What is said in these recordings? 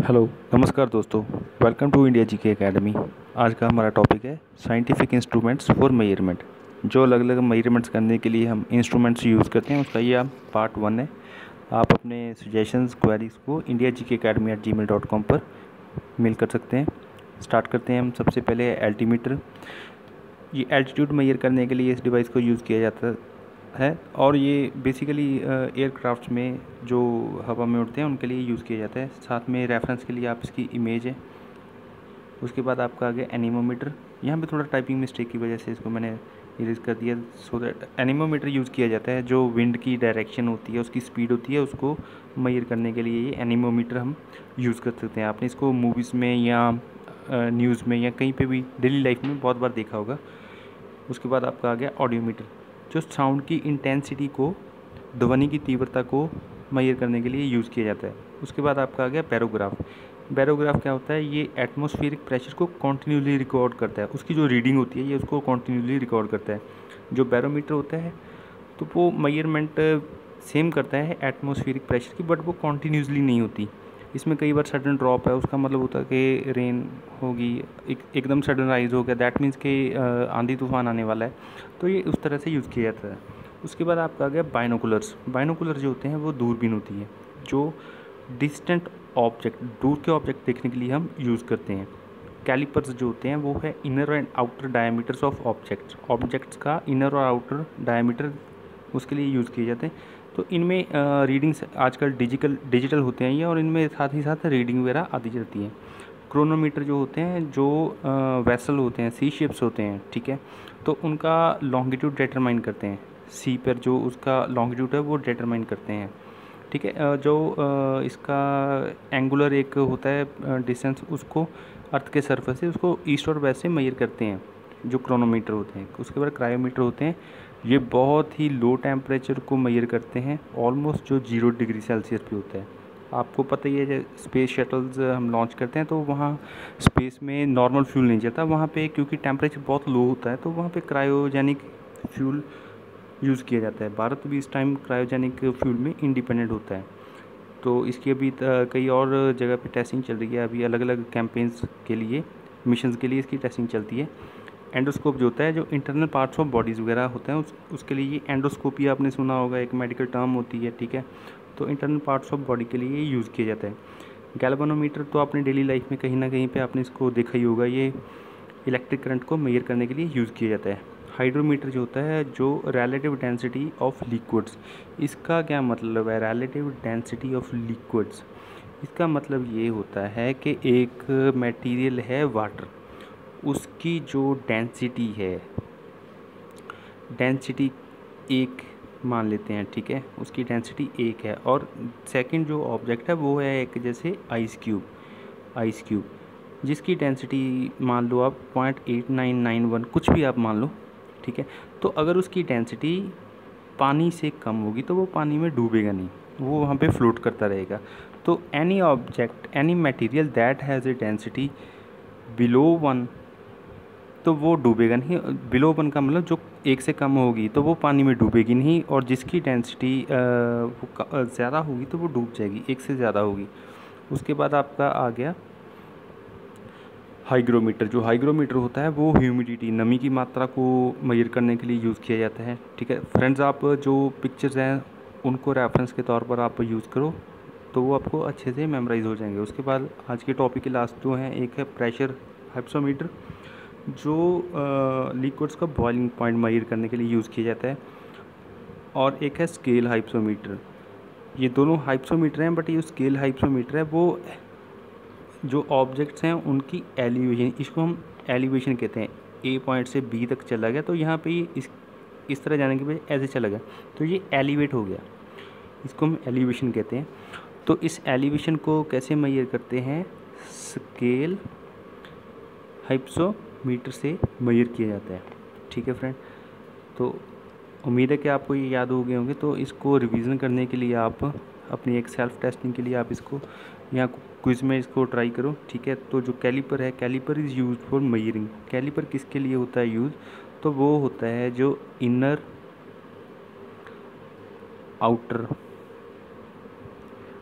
Hello, नमस्कार दोस्तों। Welcome to India G K academy. आज का हमारा टॉपिक है साइंटिफिक इंस्ट्रूमेंट्स फॉर मेजरमेंट। जो अलग अलग मेजरमेंट्स करने के लिए हम इंस्ट्रूमेंट्स यूज़ करते हैं उसका ये पार्ट 1 है। आप अपने सजेशंस क्वेरीज को indiagkeacademy@gmail.com पर मेल कर सकते हैं। स्टार्ट करते हैं हम। सबसे पहले एल्टीमीटर। ये एल्टीट्यूड मेजर करने के लिए इस डिवाइस को यूज़ किया जाता है और ये बेसिकली एयरक्राफ्ट्स में जो हवा में उड़ते हैं उनके लिए यूज़ किया जाता है। साथ में रेफरेंस के लिए आप इसकी इमेज है। उसके बाद आपका आ गया एनीमोमीटर। यहाँ पे थोड़ा टाइपिंग मिस्टेक की वजह से इसको मैंने इरेज कर दिया। सो दैट एनीमोमीटर यूज़ किया जाता है जो विंड की डायरेक्शन होती है, उसकी स्पीड होती है, उसको मेजर करने के लिए ये एनीमोमीटर हम यूज़ कर सकते हैं। आपने इसको मूवीज़ में या न्यूज़ में या कहीं पे भी डेली लाइफ में बहुत बार देखा होगा। उसके बाद आपका आ गया ऑडियोमीटर, जो साउंड की इंटेंसिटी को, ध्वनि की तीव्रता को मेजर करने के लिए यूज़ किया जाता है। उसके बाद आपका आ गया बैरोग्राफ। बैरोग्राफ क्या होता है? ये एटमॉस्फेरिक प्रेशर को कॉन्टिन्यूसली रिकॉर्ड करता है। उसकी जो रीडिंग होती है ये उसको कॉन्टिन्यूसली रिकॉर्ड करता है। जो बैरोमीटर होता है तो वो मेजरमेंट सेम करता है एटमॉस्फेरिक प्रेशर की, बट वो कॉन्टिन्यूसली नहीं होती। इसमें कई बार सडन ड्रॉप है, उसका मतलब होता है कि रेन होगी, एकदम सडन राइज हो गया, दैट मीन्स कि आंधी तूफान आने वाला है। तो ये उस तरह से यूज़ किया जाता है। उसके बाद आपका आ गया बाइनोकुलर्स। बाइनोकुलर जो होते हैं वो दूरबीन होती है जो डिस्टेंट ऑब्जेक्ट, दूर के ऑब्जेक्ट देखने के लिए हम यूज़ करते हैं। कैलिपर्स जो होते हैं वो है inner and outer diameters of objects. Objects का इनर और आउटर डायमीटर उसके लिए यूज़ किए जाते हैं। तो इनमें रीडिंग्स आजकल डिजिटल होते हैं ये, और इनमें साथ ही साथ रीडिंग वगैरह आती रहती है। क्रोनोमीटर जो होते हैं, जो वेसल होते हैं, सी शिप्स होते हैं, ठीक है, तो उनका लॉन्गिट्यूड डिटरमाइन करते हैं। सी पर जो उसका लॉन्गिट्यूड है वो डिटरमाइन करते हैं, ठीक है। जो इसका एंगुलर एक होता है डिस्टेंस, उसको अर्थ के सरफेस से उसको ईस्ट और वेस्ट से मेजर करते हैं, जो क्रोनोमीटर होते हैं। उसके बाद क्रायोमीटर होते हैं, ये बहुत ही लो टेम्परेचर को मेजर करते हैं, ऑलमोस्ट जो 0 डिग्री सेल्सियस पे होता है। आपको पता ही है, स्पेस शटल्स हम लॉन्च करते हैं तो वहाँ स्पेस में नॉर्मल फ्यूल नहीं जाता, वहाँ पे क्योंकि टेम्परेचर बहुत लो होता है तो वहाँ पे क्रायोजेनिक फ्यूल यूज़ किया जाता है। भारत भी इस टाइम क्रायोजेनिक फ्यूल में इंडिपेंडेंट होता है। तो इसकी अभी कई और जगह पे टेस्टिंग चल रही है, अभी अलग अलग कैंपेन्स के लिए, मिशंस के लिए इसकी टेस्टिंग चलती है। एंडोस्कोप जो होता है, जो इंटरनल पार्ट्स ऑफ बॉडीज़ वगैरह होते हैं उसके लिए ये एंडोस्कोपी आपने सुना होगा, एक मेडिकल टर्म होती है, ठीक है। तो इंटरनल पार्ट्स ऑफ बॉडी के लिए यूज़ किया जाता है। गैल्वेनोमीटर तो आपने डेली लाइफ में कहीं ना कहीं पे आपने इसको देखा ही होगा, ये इलेक्ट्रिक करंट को मेजर करने के लिए यूज़ किया जाता है। हाइड्रोमीटर जो होता है, जो रिलेटिव डेंसिटी ऑफ लिक्विड्स। इसका क्या मतलब है रिलेटिव डेंसिटी ऑफ लिक्विड्स? इसका मतलब ये होता है कि एक मटेरियल है वाटर, उसकी जो डेंसिटी है, डेंसिटी 1 मान लेते हैं, ठीक है, उसकी डेंसिटी 1 है, और सेकंड जो ऑब्जेक्ट है वो है एक जैसे आइस क्यूब जिसकी डेंसिटी मान लो आप 0.8991, कुछ भी आप मान लो, ठीक है। तो अगर उसकी डेंसिटी पानी से कम होगी तो वो पानी में डूबेगा नहीं, वो वहाँ पे फ्लोट करता रहेगा। तो any object, any material that has a density below 1, तो वो डूबेगा नहीं। बिलो 1 का मतलब जो 1 से कम होगी तो वो पानी में डूबेगी नहीं, और जिसकी डेंसिटी वो ज़्यादा होगी तो वो डूब जाएगी, 1 से ज़्यादा होगी। उसके बाद आपका आ गया हाइग्रोमीटर। जो हाइग्रोमीटर होता है वो ह्यूमिडिटी, नमी की मात्रा को मेजर करने के लिए यूज़ किया जाता है, ठीक है। फ्रेंड्स, आप जो पिक्चर्स हैं उनको रेफरेंस के तौर पर आप यूज़ करो तो वो आपको अच्छे से मेमोराइज हो जाएंगे। उसके बाद आज के टॉपिक के लास्ट 2 हैं। एक है प्रेशर हाइप्सोमीटर, जो लिक्विड्स का बॉइलिंग पॉइंट मेजर करने के लिए यूज़ किया जाता है, और एक है स्केल हाइप्सोमीटर। ये दोनों हाइप्सोमीटर हैं, बट ये स्केल हाइप्सोमीटर है वो जो ऑब्जेक्ट्स हैं उनकी एलिवेशन, इसको हम एलिवेशन कहते हैं। ए पॉइंट से बी तक चला गया तो यहाँ पे ये इस तरह जाने के बजाय ऐसे चला गया तो ये एलिवेट हो गया, इसको हम एलिवेशन कहते हैं। तो इस एलिवेशन को कैसे मेजर करते हैं? स्केल हाइप्सोमीटर से मेजर किया जाता है, ठीक है फ्रेंड। तो उम्मीद है कि आपको ये याद हो गए होंगे। तो इसको रिवीजन करने के लिए आप अपनी एक सेल्फ टेस्टिंग के लिए आप इसको यहाँ क्विज में इसको ट्राई करो, ठीक है। तो जो कैलिपर है, calliper is use for measuring. Calliper किसके लिए होता है यूज़? तो वो होता है जो इनर आउटर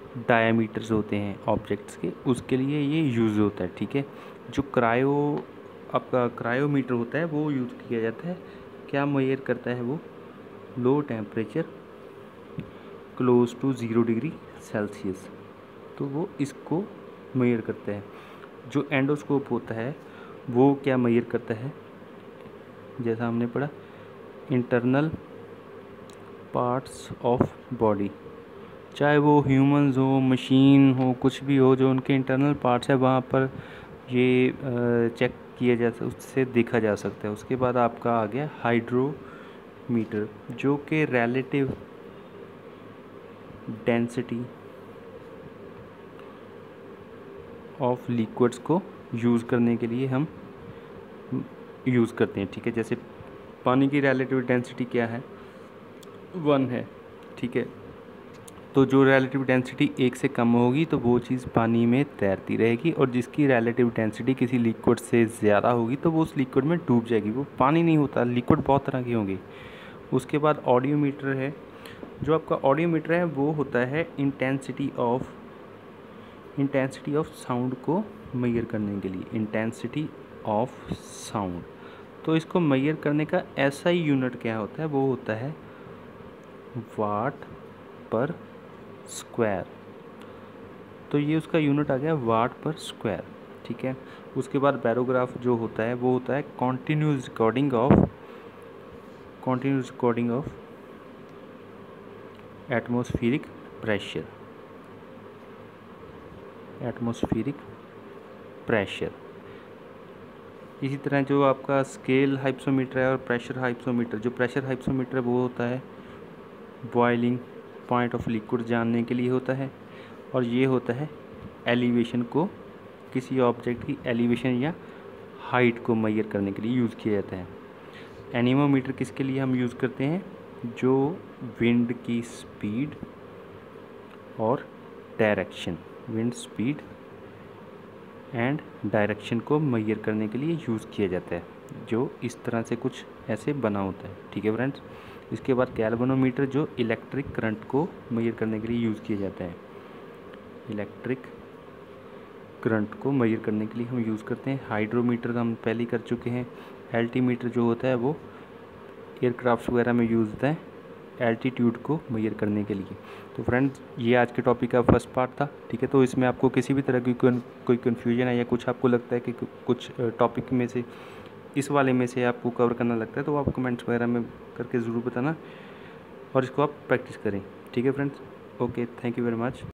डायामीटर्स होते हैं ऑब्जेक्ट्स के, उसके लिए ये यूज़ होता है। ठीक है, जो आपका क्रायोमीटर होता है वो यूज़ किया जाता है, क्या मेजर करता है वो low temperature close to 0 degree Celsius, तो वो इसको मेजर करता है। जो एंडोस्कोप होता है वो क्या मेजर करता है, जैसा हमने पढ़ा इंटरनल पार्ट्स ऑफ बॉडी, चाहे वो ह्यूमंस हो, मशीन हो, कुछ भी हो, जो उनके इंटरनल पार्ट्स है वहाँ पर ये चेक किया जा सकता, उससे देखा जा सकता है। उसके बाद आपका आ गया हाइड्रोमीटर, जो कि रिलेटिव डेंसिटी ऑफ लिक्विड्स को यूज़ करने के लिए हम यूज़ करते हैं। ठीक है, जैसे पानी की रिलेटिव डेंसिटी क्या है, 1 है। ठीक है, तो जो रिलेटिव डेंसिटी 1 से कम होगी तो वो चीज़ पानी में तैरती रहेगी, और जिसकी रिलेटिव डेंसिटी किसी लिक्विड से ज़्यादा होगी तो वो उस लिक्विड में डूब जाएगी। वो पानी नहीं होता, लिक्विड बहुत तरह के होंगे। उसके बाद ऑडियोमीटर है, जो आपका ऑडियोमीटर है वो होता है इंटेंसिटी ऑफ साउंड को मेजर करने के लिए, इंटेंसिटी ऑफ साउंड। तो इसको मेजर करने का ऐसा ही यूनिट क्या होता है, वो होता है वाट पर स्क्वायर। तो ये उसका यूनिट आ गया वाट पर स्क्वायर। ठीक है, उसके बाद बैरोग्राफ जो होता है वो होता है continuous recording of atmospheric pressure. इसी तरह जो आपका स्केल हाइप्सोमीटर है और प्रेशर हाइप्सोमीटर, जो प्रेशर हाइप्सोमीटर है वो होता है बॉइलिंग पॉइंट ऑफ लिक्विड जानने के लिए होता है, और ये होता है एलिवेशन को, किसी ऑब्जेक्ट की एलिवेशन या हाइट को मेजर करने के लिए यूज़ किया जाता है। एनीमोमीटर किसके लिए हम यूज़ करते हैं, जो विंड की स्पीड और direction, wind speed and direction को मेजर करने के लिए यूज़ किया जाता है, जो इस तरह से कुछ ऐसे बना होता है। ठीक है फ्रेंड्स, इसके बाद गैल्वेनोमीटर, जो इलेक्ट्रिक करंट को मेजर करने के लिए यूज़ किया जाता है। इलेक्ट्रिक करंट को मेजर करने के लिए हम यूज़ करते हैं। हाइड्रोमीटर हम पहले कर चुके हैं। एल्टीमीटर जो होता है वो एयरक्राफ्ट वगैरह में यूज़ होता है एल्टीट्यूड को मेजर करने के लिए। तो फ्रेंड्स, ये आज के टॉपिक का फर्स्ट पार्ट था। ठीक है, तो इसमें आपको किसी भी तरह की कोई कन्फ्यूजन है या कुछ आपको लगता है कि कुछ टॉपिक में से इस वाले में से आपको कवर करना लगता है, तो आप कमेंट्स वगैरह में करके ज़रूर बताना, और इसको आप प्रैक्टिस करें। ठीक है friends, okay, thank you very much.